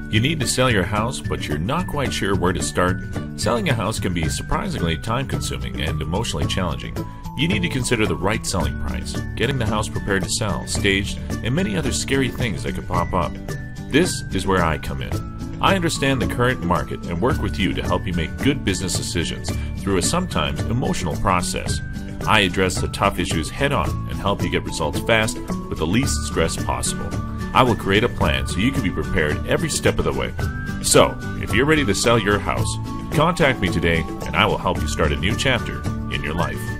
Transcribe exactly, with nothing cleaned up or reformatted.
You need to sell your house, but you're not quite sure where to start? Selling a house can be surprisingly time-consuming and emotionally challenging. You need to consider the right selling price, getting the house prepared to sell, staged, and many other scary things that could pop up. This is where I come in. I understand the current market and work with you to help you make good business decisions through a sometimes emotional process. I address the tough issues head-on and help you get results fast with the least stress possible. I will create a plan so you can be prepared every step of the way. So, if you're ready to sell your house, contact me today and I will help you start a new chapter in your life.